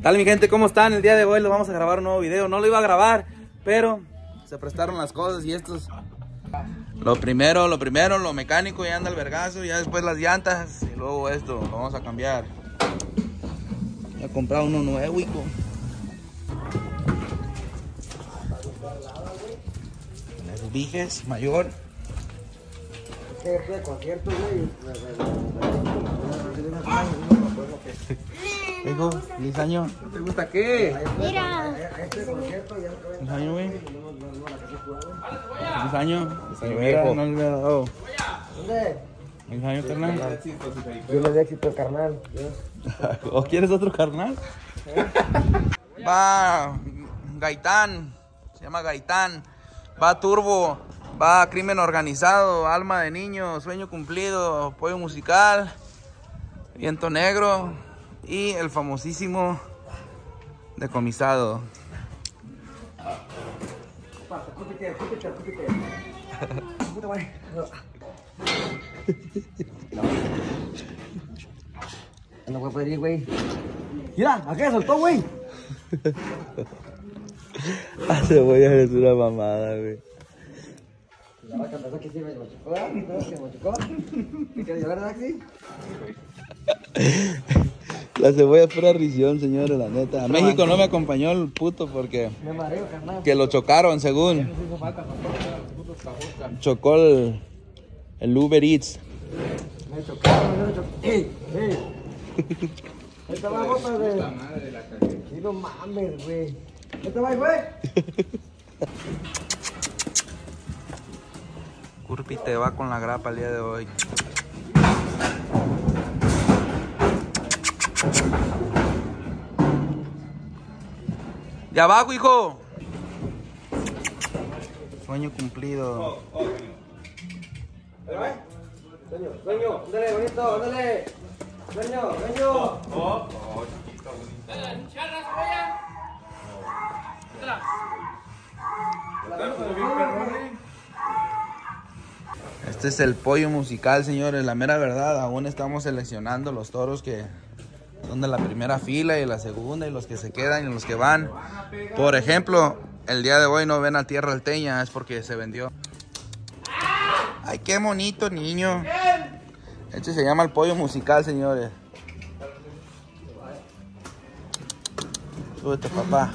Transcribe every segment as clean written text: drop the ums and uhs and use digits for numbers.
Tal mi gente, ¿cómo están? El día de hoy les vamos a grabar un nuevo video. No lo iba a grabar, pero se prestaron las cosas y estos... Lo primero, lo mecánico, ya anda el vergazo, ya después las llantas y luego esto, lo vamos a cambiar. Voy a comprar uno nuevo, hijo. Las Viges, mayor. Hijo, 10 años. ¿Te gusta qué? Mira. 10 años, güey. 10 años. Viejo. No le he dado. ¿Dónde? 10 años, carnal. Yo le di éxito, carnal. ¿O quieres otro carnal? Va Gaitán. Se llama Gaitán. Va Turbo. Va Crimen Organizado. Alma de Niño. Sueño Cumplido. Pollo Musical. Viento Negro. Y el famosísimo Decomisado. No puedo poder ir, güey. Mira, ¿a qué soltó, güey? La cebolla es una mamada, güey. La vaca pensó que sí me machucó, ¿no? ¿Se machucó? ¿Te quieres llevar, Daxi? La cebolla es pura risión, señores, la neta. A México no me acompañó el puto porque... Me mareo, carnal. Que lo chocaron, según. Chocó el Uber Eats. Me chocaron, me chocaron. ¡Ey! ¡Ey! Esta va bota de... Sí, no mames, güey. Esta va, güey. Curpi te va con la grapa el día de hoy. De abajo, hijo. Sueño cumplido. Sueño, dale, bonito, dale. Sueño. Este es el pollo musical, señores. La mera verdad, aún estamos seleccionando los toros que son de la primera fila y la segunda y los que se quedan y los que van. Por ejemplo, el día de hoy no ven a Tierra Alteña, es porque se vendió. Ay, qué bonito niño. Este se llama el pollo musical, señores. Súbete, papá.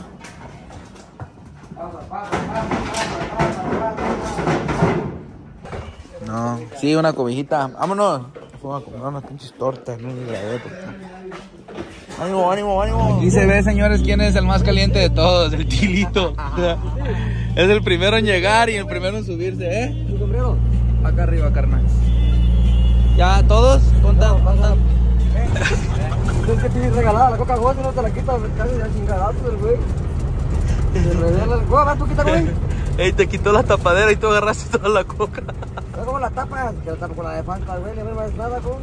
No, sí, una cobijita. Vámonos. Vamos a comprar unas pinches tortas, no ni la veo. Ánimo. Aquí se ve, señores, quién es el más caliente de todos, el Tilito. Es el primero en llegar y el primero en subirse, ¿eh? ¿Tu sombrero? Acá arriba, carnal. ¿Ya todos? ¿Cuántas? Es que tienes regalada la Coca-Cola, si no te la quitas, casi ya chingadazo del güey. Se revela el... Güey, tú quita, güey. Ey, te quitó la tapadera y tú agarraste toda la coca. No como la tapas, que la tapo con la de Fanta, güey, no me más nada, con.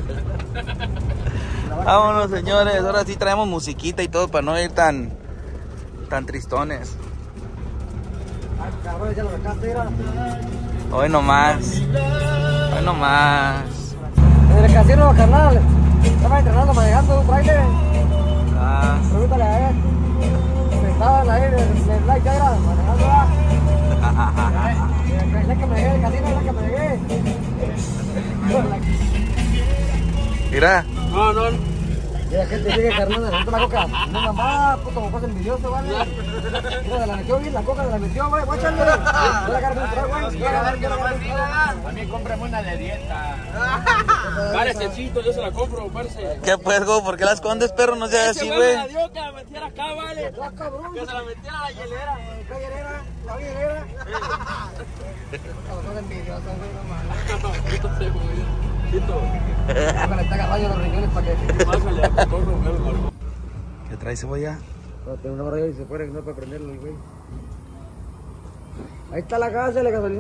Vámonos, señores, ahora sí traemos musiquita y todo para no ir tan tristones. Ay, cabrón, ya lo sacaste, era. Hoy nomás. En el casino, carnal. Estaba entrenando, manejando un trailer. Ah. Pregúntale a él. Estaban ahí en el like, ya era, manejando. La que me llegué, el casino es la que me llegué. Mira. No. Y la gente sigue, carnal, de la coca. No, mamá, puto, como cosa envidioso, vale. Mira, se la metió bien, la coca se la metió, güey. Guáchale. Voy a agarrar un trago, güey. También cómprame una de dieta. Parececito, yo se la compro, parce. ¿Qué pues, go? ¿Por qué la escondes, perro? No seas así, güey. Me la dio que la metiera acá, vale. Que se la metiera a la hielera. La hielera. Cosa envidiosa, güey, no mames. Le está agarrando los riñones para que... ¿Qué trae cebolla? No, tiene una barriga y se puede, no puede prenderlo el güey. Ahí está la casa de la gasolina.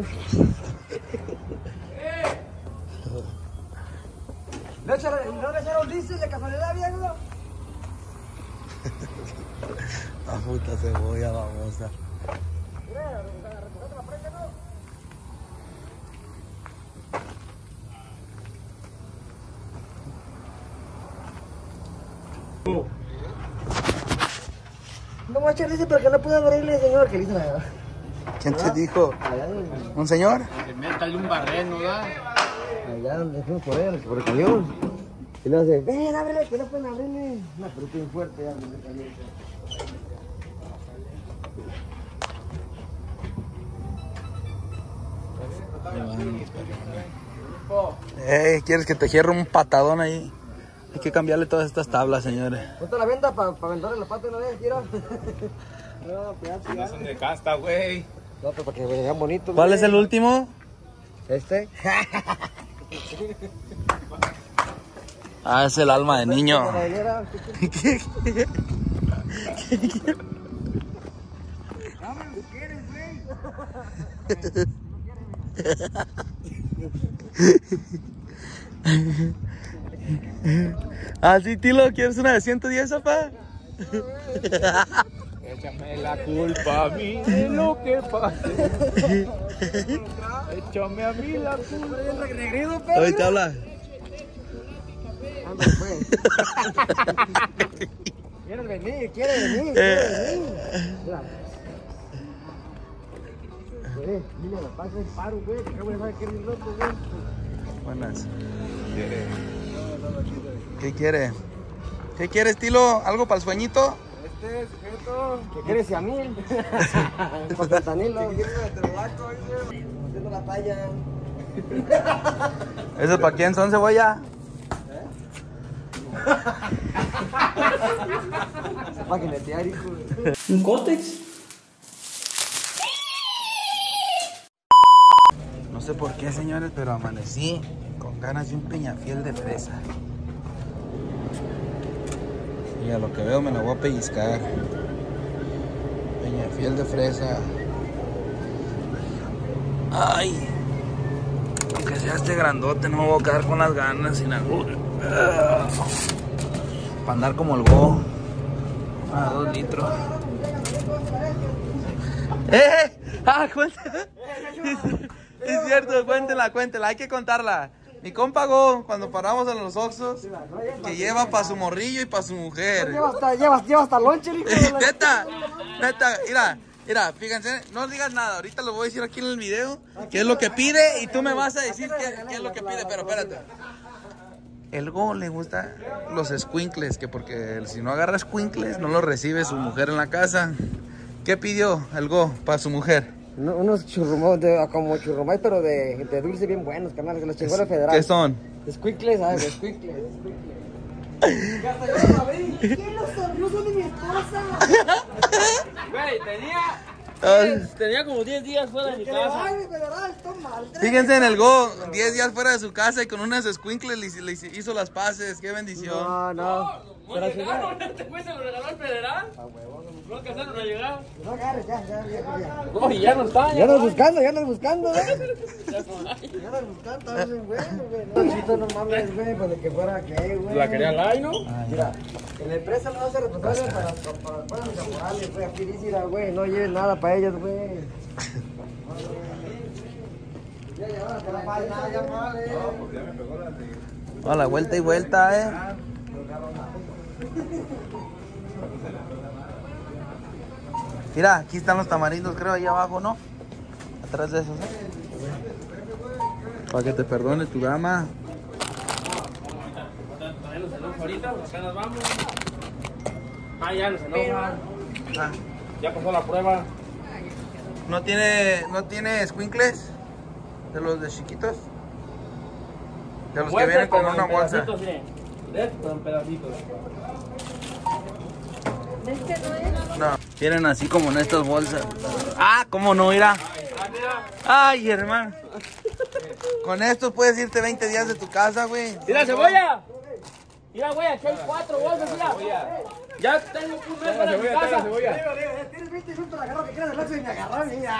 ¿No le echaron diésel de casualidad, viejo? La puta cebolla, babosa. Mira, recogete la frente, ¿no? No voy a echar ese porque no pude abrirle, señor, que le hizo la verdad. ¿Quién te dijo? ¿Un señor? Métale un barreno, ¿verdad? Allá donde fuimos por él, por el camión. Y luego dice, ven, ábrele, que no pueden abrirle. No, pero bien fuerte, ya, desde el camión. ¿Quieres que te cierre un patadón ahí? Hay que cambiarle todas estas tablas, señores. ¿Cuánto la venda para venderle la pata una vez, quiero? No, pedazo No son de casta, güey. No, pero para que vean bonitos. ¿Cuál es el último? Este. Ah, es el alma de niño. Ah, sí, Tilo, ¿quieres una de 110, papá? Échame la culpa a mí de lo que pase. Échame a mí la culpa. Oye, te habla. ¿Quieres venir? ¿Quieres venir? ¿Quieres venir? Güey, dile la paz del paro, güey. Que acabo de saber que eres loco, güey. Buenas. ¿Qué quiere? ¿Qué quieres, Tilo? ¿Algo para el sueñito? Este sujeto. ¿Qué quieres, Yamil? Con fentanilo. Haciendo la talla. ¿Eso para quién son, cebolla? Para que netear, hijo. ¿Un cótex? No sé por qué, señores, pero amanecí con ganas de un peñafiel de fresa. Y a lo que veo me lo voy a pellizcar. Peñafiel de fresa. Ay, aunque sea este grandote, no me voy a quedar con las ganas sin algo. Para andar como el Go. A 2 litros. Cuéntela. Es cierto, cuéntela, hay que contarla. Mi compa Go, cuando paramos en los Oxxos, que lleva para su morrillo y para su mujer. Lleva hasta lonche, hijo. Neta, mira, fíjense, no digas nada, ahorita lo voy a decir aquí en el video, qué es lo que pide y tú me vas a decir qué es lo que pide, pero espérate. El Go le gusta los squinkles, que porque si no agarra squinkles no los recibe su mujer en la casa. ¿Qué pidió el Go para su mujer? Unos churrumos, como churrumais, pero de dulce bien buenos, carnal, que los chingó el federal. ¿Qué son? Squinkles, ¿sabes? Squinkles. ¿Quién los sonrió de mi esposa? Güey, tenía como 10 días fuera de mi casa. Fíjense en el Go, 10 días fuera de su casa y con unas squinkles le hizo las paces. ¡Qué bendición! No. ¿No llegaron? ¿Te fuiste a lo regaló el federal? No alcanzaron a llegar. No agarres, ya. No, y ya no está. Ya andas buscando, Ya andas buscando, güey. No, chito, no mames, güey, pues de que fuera que, güey. La quería Lai, ¿no? Mira, en la empresa no hace responsable para los laborales, güey. Aquí dice, güey, no lleven nada para ellos, güey. Ya A la vuelta y vuelta, Mira, aquí están los tamarindos, creo, ahí abajo, ¿no? Atrás de esos, Para que te perdone tu dama. También los enoja ahorita, acá nos vamos. Ya los enoja. Ya pasó la prueba. ¿No tiene squinkles? ¿De los de chiquitos? De los que vienen con una bolsa. Con pedacitos. No, vienen así como en estas bolsas. Ah, ¿cómo no? Mira. Ay, hermano. Con estos puedes irte 20 días de tu casa, güey. ¡Mira, cebolla! Mira, güey, aquí hay 4 bolsas, mira. Ya tengo un mes para mi casa. Tienes 20 minutos, la agarro que quieras del lazo y me agarró, mira.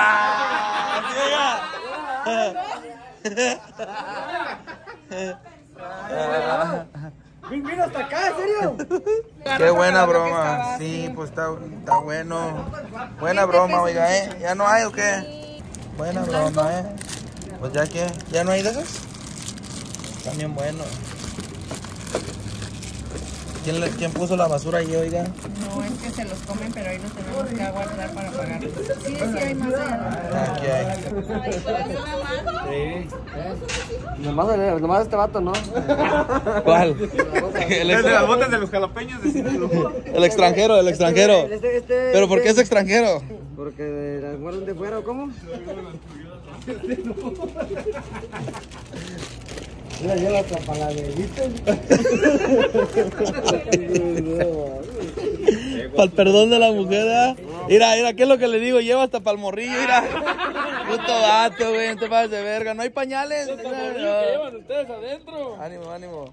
Vino hasta acá, ¿en serio? Qué buena broma. Sí, pues está bueno. Buena broma, oiga, ¿Ya no hay o qué? Buena broma, Pues ya que, ¿ya no hay de esos? También bueno. ¿Quién puso la basura ahí, oiga? No, es que se los comen, pero ahí los tenemos que aguardar para pagar. Sí, hay más allá. Aquí hay. Nomás este vato, ¿no? ¿Cuál? El de las botas de los jalapeños de Sinaloa. El extranjero. ¿Pero por qué es extranjero? Porque las guardan de fuera, ¿o cómo? Mira, yo la trapaladerita. Para el perdón de la mujer, ¿eh? Mira, ¿qué es lo que le digo? Lleva hasta para el morrillo, mira. Puto vato, güey, no te pases de verga. ¿No hay pañales? ¿Qué llevan ustedes adentro? Ánimo.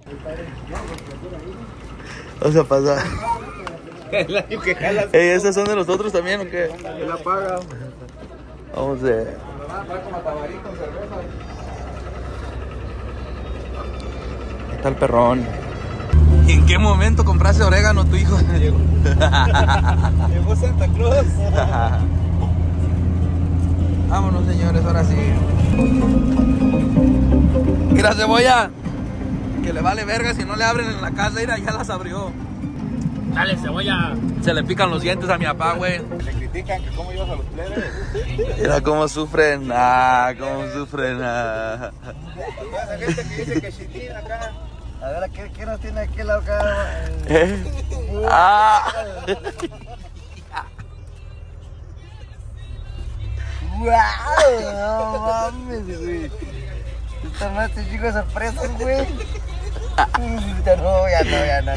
Vamos a pasar. El año que jalas. Ey, ¿esos son de los otros también o qué? La paga. Vamos a... Está el perrón. ¿Y en qué momento compraste orégano tu hijo? Llegó Santa Claus. Vámonos, señores, ahora sí. Mira, cebolla. Que le vale verga si no le abren en la casa. Mira, ya las abrió. Dale, cebolla. Se le pican los dientes a mi papá, güey. Le critican que cómo llevas a los plebes. Mira cómo sufren. Cómo sufren. Toda esa gente que dice que chitín acá. A ver, ¿qué nos tiene aquí la boca? ¡Wow! No mames, güey. Esta más te chico sorpresas, güey. Ya no.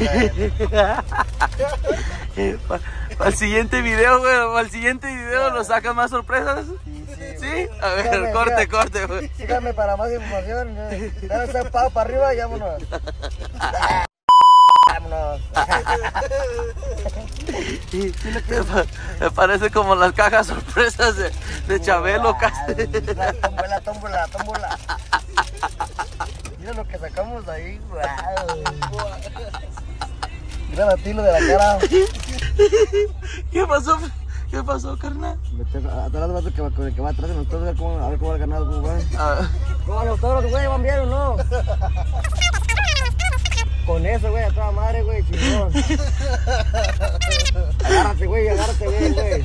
Para el siguiente video, güey. ¿Nos sacan más sorpresas? Sí. A ver, Síganme, corte, güey. Síganme para más información. Dale ese pavo para arriba y vámonos. Vámonos. Me parece como las cajas sorpresas de Chabelo, Tómbola. Mira lo que sacamos de ahí, wow. Mira la tilo de la cara. ¿Qué pasó, carnal? Atrás el que va atrás de nosotros, a ver cómo va el ganado, cómo va. ¿Cómo van los toros, güey? ¿Van bien o no? Con eso, güey, a toda madre, güey, chingón. Agárrate bien, güey.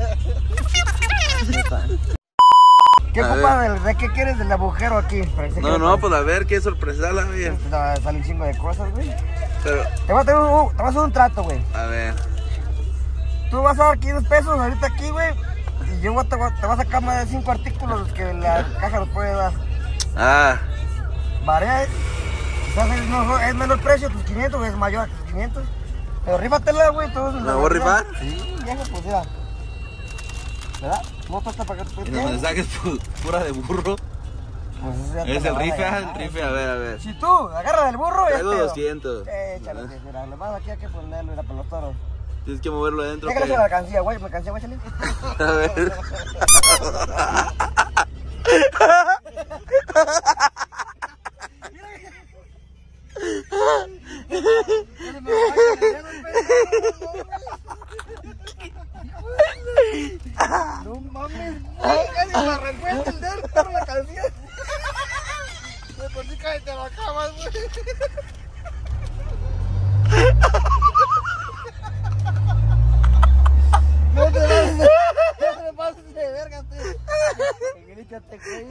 ¿Qué ocupa de qué quieres del agujero aquí? No, pues a ver, qué sorpresa la vida. Sale un chingo de cosas, güey. Pero, Te voy a hacer un trato, güey. a ver. Tú vas a dar 500 pesos ahorita aquí, güey. Y yo te voy a sacar más de 5 artículos que la caja nos puede dar. Varía, quizás es menor precio tus 500, o es mayor a tus 500. Pero rífatela, güey. ¿Me voy a rifar? Sí, viejo, pues ya. ¿Verdad? ¿Cómo está para que te Mira, me saques pura de burro. Pues Es el rife, a ver. Si tú agarras el burro, ya Traigo 200. Échale, mira, lo más aquí hay que ponerlo, mira, para los toros. Tienes que moverlo adentro. Déjale la mercancía, güey, échale. A ver. No mames, casi me arrancó el dedo por la canción. Por si cae te la acabas, güey. No te pases de verga, tío. Grítate, güey.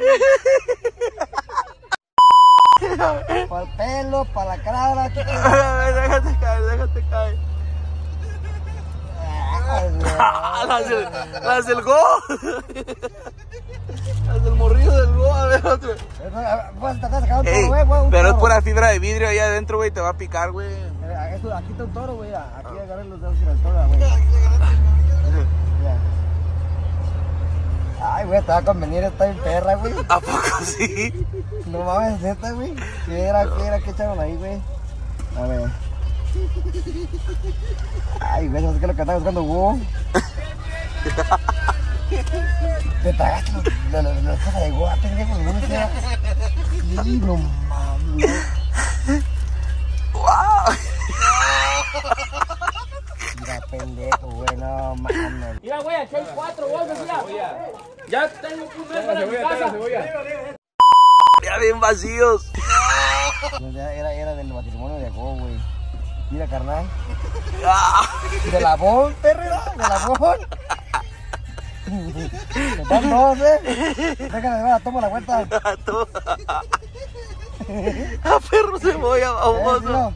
Para el pelo, para la cara. Déjate caer. Las del go. Las del morrillo del go. A ver, otro. Pero es pura fibra de vidrio ahí adentro, güey. Te va a picar, güey. Aquí está un toro, güey. Aquí agarren los dedos y la toro, güey. Ay, güey, te va a convenir esta en perra, güey. ¿A poco sí? No mames, neta, güey. ¿Qué era? ¿Qué echaron ahí, güey? A ver. Ay, güey, no sé qué es lo que estaba buscando, güey. Te tragaste las cosas de guate, pendejo, no sea. Sí, no mames. ¡Wow! Mira, pendejo, güey, no mames. Mira, güey, aquí hay 4 bolsas, mira. Ya tengo un mes para mi casa. Ya bien vacíos. Era del matrimonio de Go, güey. Mira, carnal. De la bon, perrera, de la bon. Están dos, Déjame, toma la vuelta. ¡Ah, perro cebolla, baboso!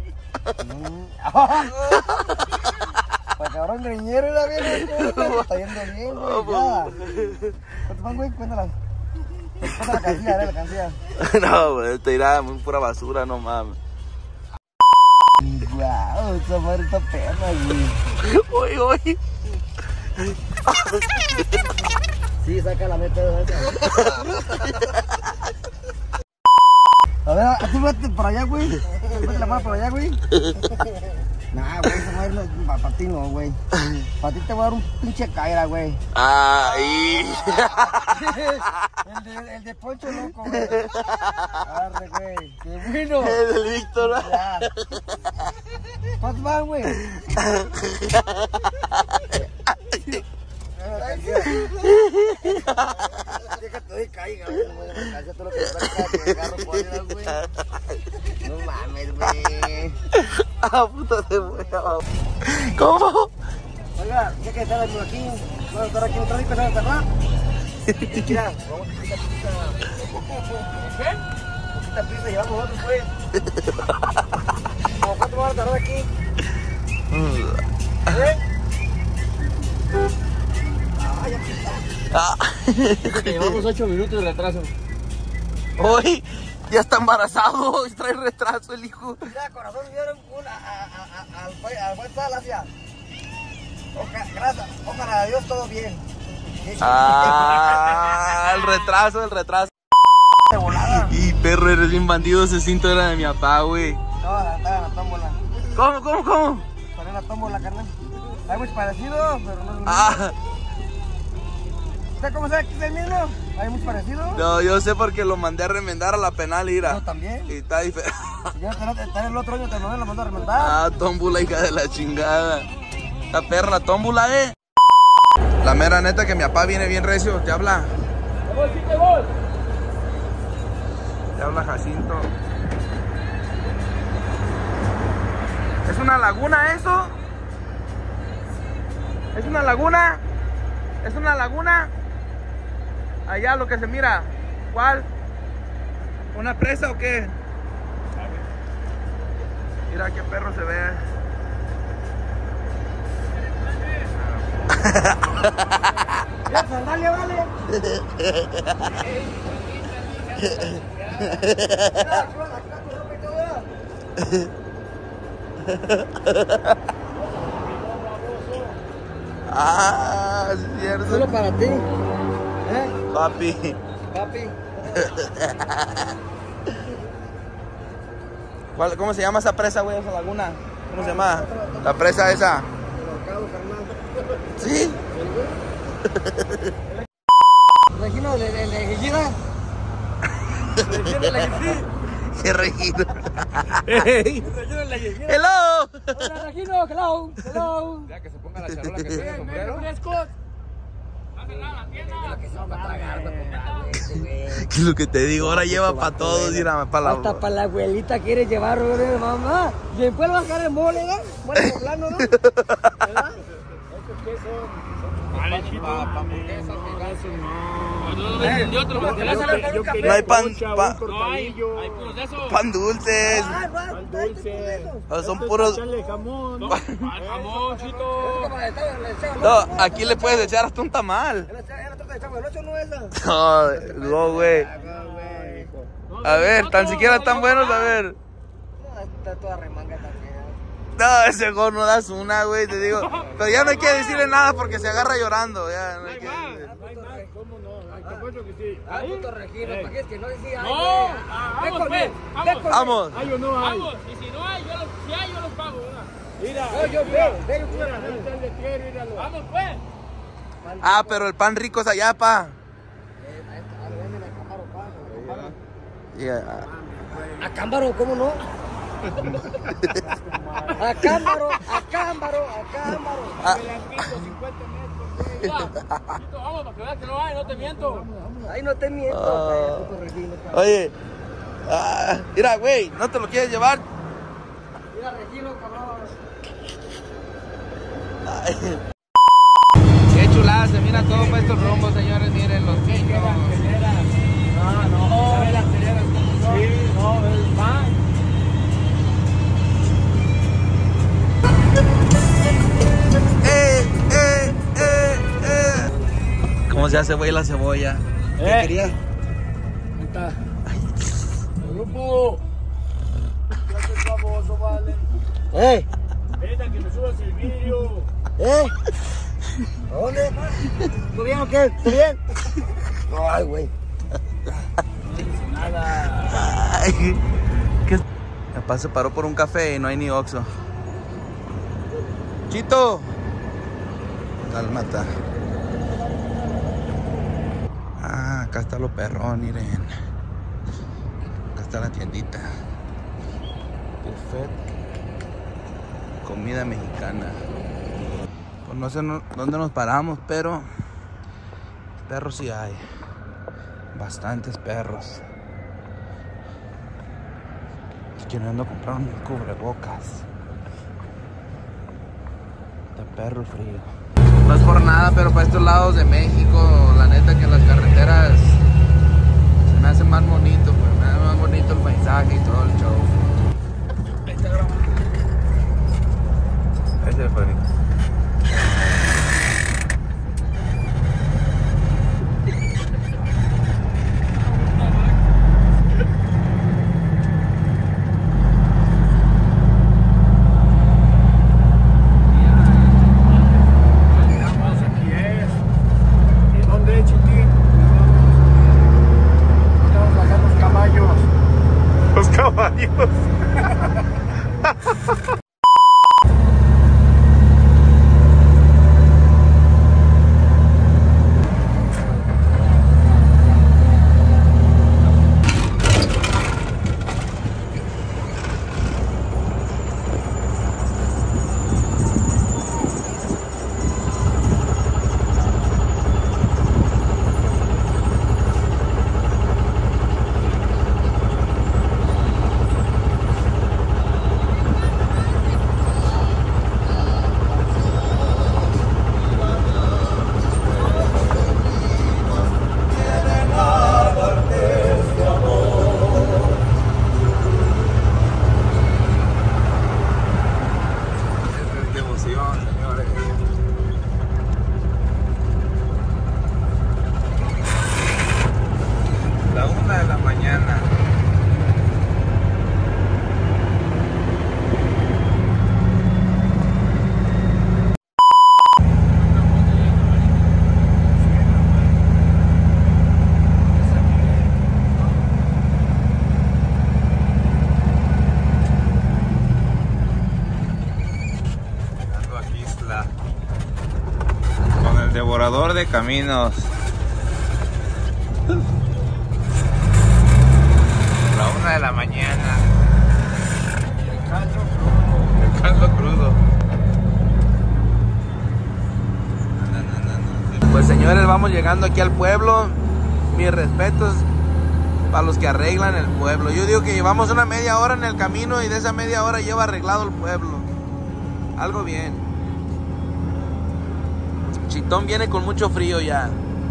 Pues cabrón greñero era bien, está yendo bien, güey. ¿Cuántos van, güey? Cuéntalas. Cuéntala la cancilla, la cancilla. No, güey, te irá muy pura basura, no mames. Guau, esa madre está perra, güey. Oye. Sí, saca la neta de esa. A ver, tú vete para allá, güey. Vete la mano para allá, güey. Nah, güey, esa madre no es para ti, no, güey. Para ti te voy a dar un pinche caera, güey. Ay. El de Poncho Loco, güey. Arre, güey. Qué bueno. El del Víctor. Ya. ¿Cuántos van, güey? Déjate de caiga, güey. Todo lo que me agarro por ahí, güey. No mames, güey. Ah, puta cebolla. ¿Cómo? Oiga, ya que está aquí, vamos a estar aquí otra vez, empezar a cerrar. Mira, vamos a quitar pizza. ¿Qué? Poquita pizza, llevamos nosotros, pues. ¿Cuánto vamos a tardar aquí? Llevamos 8 minutos de retraso. Hoy ya está embarazado, trae retraso el hijo. Mira, corazón, dieron al buen sal hacia. Gracias, ojalá a Dios todo bien. Ah, el retraso. De volada. Y perro, eres bien bandido, ese cinto era de mi papá, güey. No, estaba en la tómbola. ¿Cómo? Salió en la tómbola, carnal. Hay mucho parecido, pero no es el mismo. Ah, ¿Usted cómo sabe que es el mismo? ¿Hay mucho parecido? no, yo sé porque lo mandé a remendar a la penal, ira. Yo también. Y está diferente. Yo también el otro año te lo mando a remendar. Ah, tómbula, hija de la chingada. Esta perra, la tómbula, La mera neta que mi papá viene bien recio, te habla. Te habla Jacinto. ¿Es una laguna eso? ¿Es una laguna? ¿Es una laguna? Allá lo que se mira. ¿Cuál? ¿Una presa o qué? Mira qué perro se ve. Ya, sandalia, vale. Ah, es cierto. Solo para ti. Papi. ¿Cómo se llama esa presa, güey? Esa laguna. ¿Cómo se llama? La presa esa. ¿Sí? Regino, el de Regina. ¡Qué Regino! ¡Hello! Hola, Regino, hello. Ya que se ponga la charola que tiene el sombrero. ¿Qué es lo que te digo? Ahora lleva para todos, mira, para la... Hasta para la abuelita quiere llevar, güey, mamá. Y después va a sacar el mole, ¿no? Mole poblano, ¿no? ¿Verdad? Vale, chito. No hay pan... No hay puros de esos. pan dulces. Son puros... Jamón. Jamón, chito. No, aquí le puedes echar hasta un tamal. No, güey. A ver, tan siquiera tan buenos, a ver. Está toda remanga también. No, ese gol no das una, güey, te digo. Pero ya no hay que decirle nada porque se agarra llorando. Ya no hay que... ¿Cómo no? Te apuesto que sí. Puto Regino, ¿para qué es que no decía? No, vamos, pues. Vamos. ¿Hay o no hay? Vamos, y si no hay, yo los pago, ¿verdad? Mira, yo veo. Vamos, pues. Ah, pero el pan rico es allá, pa. A Cámbaro, ¿cómo no? A Cámbaro. Vamos, para que veas que no hay, no te miento. Ay, no te miento. Oye, mira, güey, ¿no te lo quieres llevar? Qué chulada, se mira todo para estos rumbos, señores. Miren los pinos. No. ¿Sabes las peleas cómo son? Sí, no, es más. ¿Cómo se hace, güey, la cebolla? ¿Qué quería? Ahí está. El grupo. Ya soy famoso, vale. Vete a que me subas el vídeo. ¿A dónde? ¿Tú bien o qué? ¿Tú bien? Ay, güey. Nada. Ay, ¿qué? Mi papá se paró por un café y no hay ni Oxxo. ¡Chito! Cálmata. Ah, acá está lo perrón, miren. Acá está la tiendita. Buffet. Comida mexicana. Pues no sé dónde nos paramos, pero perros sí hay. Bastantes perros. Queriendo comprar un cubrebocas. De perro frío. No es por nada, pero para estos lados de México, la neta que las carreteras se me hacen más bonito, pues me hace más bonito el paisaje y todo el show. Ahí está grabando. Ahí se fue. Devorador de caminos. La 1 de la mañana. El caldo crudo. Pues señores, vamos llegando aquí al pueblo. Mis respetos para los que arreglan el pueblo. Yo digo que llevamos una media hora en el camino y de esa media hora lleva arreglado el pueblo. Algo bien. Chitón viene con mucho frío ya.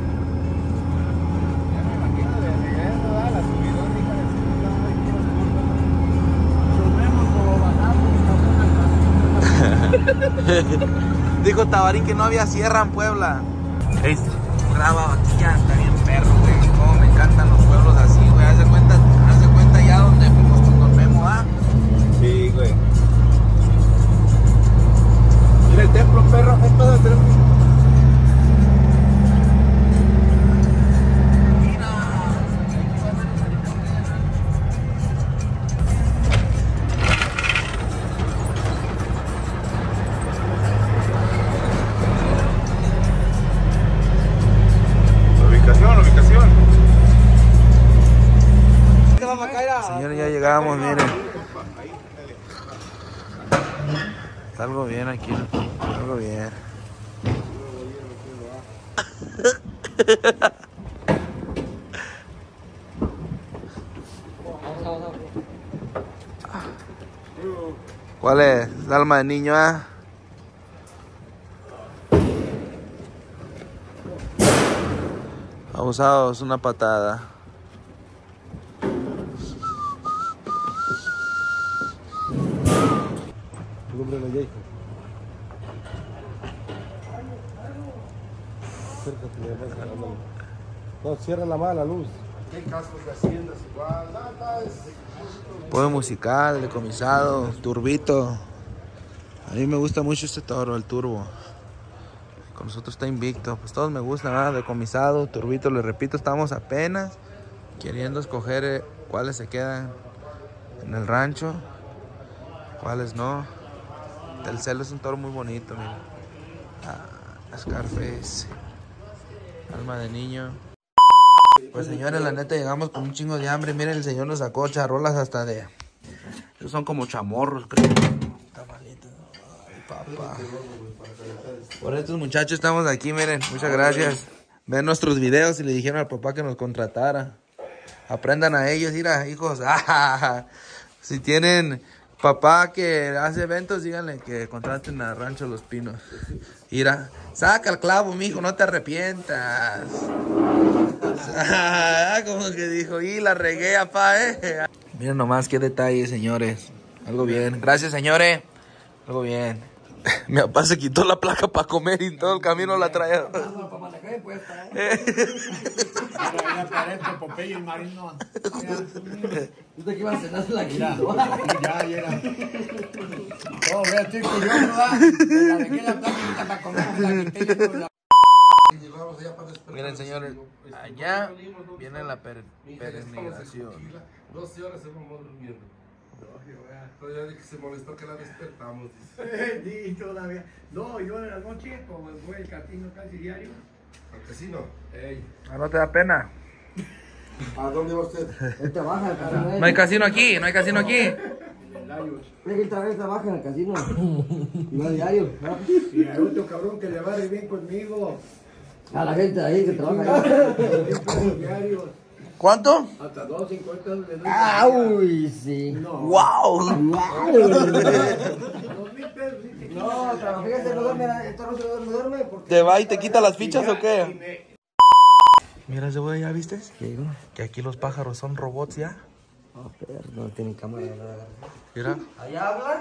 Dijo Tabarín que no había sierra en Puebla. Graba aquí ya, está bien perro, güey. Cómo me encantan los pueblos así, güey. Haz de cuenta ya donde fuimos con Don Memo, ¿ah? Sí, güey. Mira el templo, perro. Esto es el templo. Señores, ya llegamos, miren. Está algo bien aquí, algo bien. ¿Cuál? Vale, alma de niño, ¿eh? Abusados, una patada. No, cierra la mala luz. Hay cascos de haciendas igual. Pollo musical, decomisado, turbito. A mí me gusta mucho este toro, el turbo. Con nosotros está invicto. Pues todos me gustan, ¿verdad? Decomisado, turbito. Les repito, estamos apenas queriendo escoger cuáles se quedan en el rancho, cuáles no. El celo es un toro muy bonito, miren. Scarface. Alma de niño. Pues señores, la neta llegamos con un chingo de hambre. Miren, el señor nos sacó charrolas hasta de... Esos son como chamorros, creo. Tamalitos. Ay, papá. Por estos muchachos estamos aquí, miren. Muchas gracias. Ven nuestros videos y le dijeron al papá que nos contratara. Aprendan a ellos, mira, hijos. Si tienen papá que hace eventos, díganle que contraten a Rancho Los Pinos. Mira, saca el clavo, mijo, no te arrepientas. Como que dijo, y la regué, apá, Miren nomás qué detalle, señores. Algo bien. Gracias, señores. Algo bien. Mi papá se quitó la placa para comer y todo el camino la traía. Ya parece Popeye el marino. ¿Usted que iba a cenar la quito? Ya era. Oh, vea, estoy curioso, ¿verdad? La dejé la plaquita para comer, la quité yo con la... Miren, señores, allá viene la peregrinación. 12 horas se vamos durmiendo. Todavía dije que se molestó que la despertamos. Dice. Sí, todavía. No, yo en la noche, como voy al casino casi diario. ¿Al casino? ¿No te da pena? ¿A dónde va usted? Él trabaja en el casino. No hay casino aquí, no hay casino aquí. Él trabaja en el casino. No a diario. Y hay otro cabrón que le va de bien conmigo. A la gente ahí que trabaja ahí. Diarios. ¿Cuánto? Hasta 2.50 le doy. ¡Ah, uy, sí! ¡Wow! No, fíjate, no duerme, el toro no duerme porque... ¿Te va y te quita las fichas o qué? Mira ese güey, ¿ya viste? ¿Qué? Que aquí los pájaros son robots ya. Oh, pero no tienen cámara. Mira. ¿Allá habla?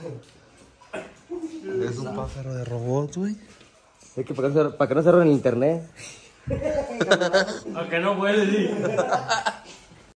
Es un pájaro de robots, güey. Es que para que no se roben el internet. A que no puede, sí.